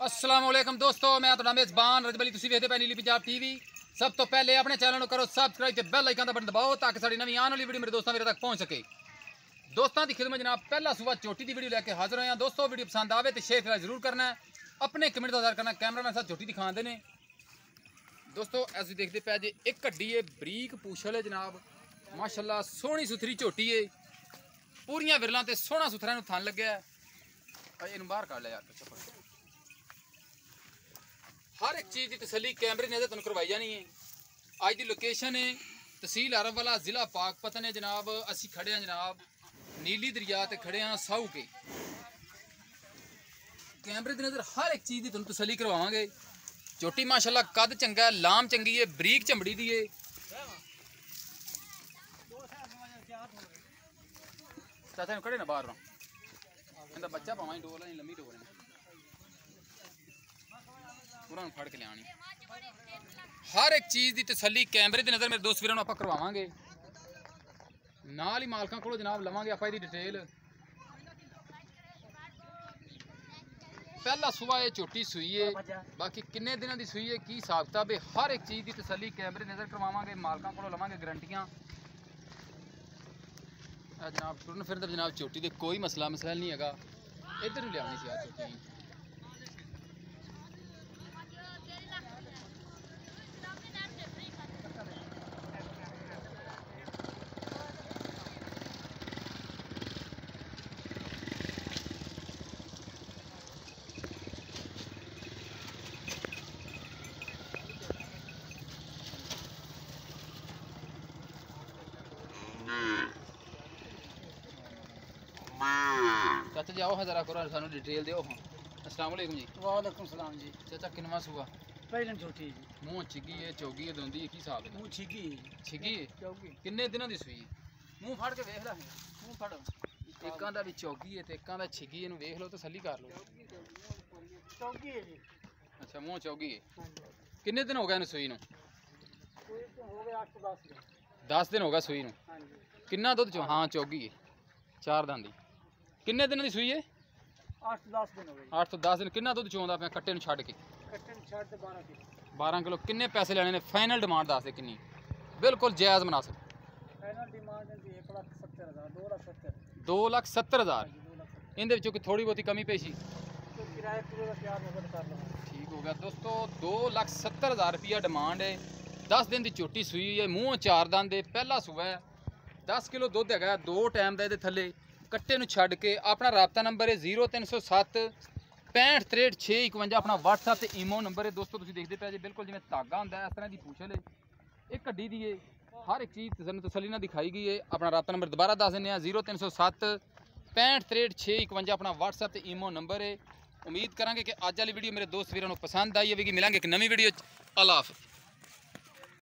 अस्सलाम वालेकुम दोस्तों, मैं ਤੁਹਾਡਾ ਮੇਜ਼ਬਾਨ ਰਜਬ ਅਲੀ। ਤੁਸੀਂ ਵੇਖਦੇ ਪਏ ਨੀਲੀ ਪੰਜਾਬ ਟੀਵੀ। ਸਭ ਤੋਂ ਪਹਿਲੇ ਆਪਣੇ ਚੈਨਲ ਨੂੰ ਕਰੋ ਸਬਸਕ੍ਰਾਈਬ ਤੇ ਬੈਲ ਆਈਕਨ ਦਾ ਬਟਨ ਦਬਾਓ ਤਾਂ ਕਿ ਸਾਡੀ ਨਵੀਂ ਆਉਣ ਵਾਲੀ ਵੀਡੀਓ ਮੇਰੇ ਦੋਸਤਾਂ ਵੀਰਾਂ ਤੱਕ ਪਹੁੰਚ ਸਕੇ। ਦੋਸਤਾਂ ਦੀ ਖਿਦਮਤ ਜਨਾਬ ਪਹਿਲਾ ਸੂਬਾ ਚੋਟੀ ਦੀ ਵੀਡੀਓ ਲੈ ਕੇ ਹਾਜ਼ਰ ਹੋਏ ਹਾਂ। ਦੋਸਤੋ ਵੀਡੀਓ ਪਸੰਦ ਆਵੇ ਤੇ ਸ਼ੇਅਰ ਜ਼ਰੂਰ ਕਰਨਾ ਹੈ, ਆਪਣੇ ਕਮੈਂਟ ਦਾ ਜ਼ਾਹਰ ਕਰਨਾ। ਕੈਮਰਾਮੈਨ ਸਾਹਿਬ ਚੋਟੀ ਦਿਖਾਉਂਦੇ ਨੇ। ਦੋਸਤੋ ਅਸੀਂ ਦੇਖਦੇ ਪਏ ਜੇ ਇੱਕ ਹੱਡੀ ਹੈ, ਬਰੀਕ ਪੂਛਲ ਹੈ ਜਨਾਬ, ਮਾਸ਼ਾਅੱਲਾ ਸੋਹਣੀ ਸੁਥਰੀ ਝੋਟੀ ਹੈ, ਪੂਰੀਆਂ ਵਿਰਲਾਂ ਤੇ ਸੋਹਣਾ ਸੁਥਰਾ ਨੂੰ ਥਣ ਲੱਗਿਆ। ਇਹਨੂੰ ਬਾਹਰ ਕੱਢ ਲਿਆ ਯਾਰ। हर एक चीज़ की तसली कैमरे ने तुम करवाई जानी है। अज की लोकेशन है तहसील अरबवाला, जिला पाकपतन है जनाब। असी खड़े हैं जनाब नीली दरिया ते खड़े हैं साहू के। कैमरे की नज़र हर एक चीज़ की तुम तसली करवावांगे। चोटी माशाल्लाह कद चंगा है, लाम चंगी है, बरीक चमड़ी दी है। चाचा खड़े ना बाहर इनका बच्चा पावा डोल नहीं, लम्बी डोल फड़ के लियानी। हर एक चीज़ की तसली कैमरे की नज़र मेरे दोस्त वीरों आप करवावांगे। नाल ही मालकां कोलों जनाब लवांगे आप डिटेल। पहला सुबह ये झोटी सूई है, बाकी किन्ने दिनों की सूई है की हिसाब किताब है, हर एक चीज़ की तसली कैमरे की नज़र करवावांगे। मालकां कोलों लवांगे गारंटियां। जनाब टुरन फिर जनाब झोटी दे कोई मसला नहीं है। इधर भी लियानी सी झोटी। चाचा जी आओ हाँ जरा करो सानू डिटेल दियो। अस्सलाम वालेकुम जी। वालेकुम सलाम जी। चाचा किनवा सुबह पहले छोटी जी। मुँह छिगी है, चौगी है, दोंदी है, की हिसाब है? मुँह छिगी छिगी है। चौकी किन्ने दिनों की सूई? मुँह फाड़ के वेख ला। मुँह फड़ो। एकां दा भी चौगी है ते एकां दा छिगी है, इहनूं वेख लो तसल्ली कर लो। चौकी है जी। अच्छा मुँह चौगी है। हाँ जी। किन्ने दिन हो गए इहनूं सूई नूं? कोई तो हो गया 8 10 दिन। 10 दिन हो गए सूई नूं। हाँ जी। किन्ना दुध चो? हाँ चौगी है, 4 दांदी। किन्ने दिनों की सूई है? 8 10 दिन हो गए। 8 तो 10 दिन। किन्ना दुध चोंदा पे कट्टे नूं छड्ड के? कट्टे में छड़ 12 किलो। 12 किलो। किन्ने पैसे लेने ने? फाइनल डिमांड दस दे किन्नी? बिल्कुल जायज़ मुनासिब। फाइनल डिमांड है जी 1,70,000 2,70,000। 2,70,000। इनदे विचों कोई थोड़ी बहुती कमी पेशी? तो किराए पूरा प्यार नजर कर लो। ठीक हो गया दोस्तों। 2,70,000 रुपया डिमांड है। 10 दिन की झोटी सूई है, मूँह 4 दंद है, पहला सूबा है, 10 किलो दुध है, 2 टाइम का ये थले कट्टे नूं छड्ड के। अपना राबता नंबर है 0307 65 63 651। अपना WhatsApp ते ईमो नंबर है। दोस्तों तुसीं देखते पे जे बिल्कुल जिवें धागा हुंदा है इस तरह की पूछल है। एक हड्डी दी है, हर एक चीज़ तसल्ली नाल दिखाई गई है। अपना राबता नंबर दोबारा दस दिंदे हां 0307 65 63 651। अपना WhatsApp ते ईमो नंबर है। उम्मीद करांगे कि अज वाली वीडियो मेरे दोस्त वीरों को पसंद आई होगी। मिलांगे एक नवी वीडियो। अल्लाह हाफ़िज़।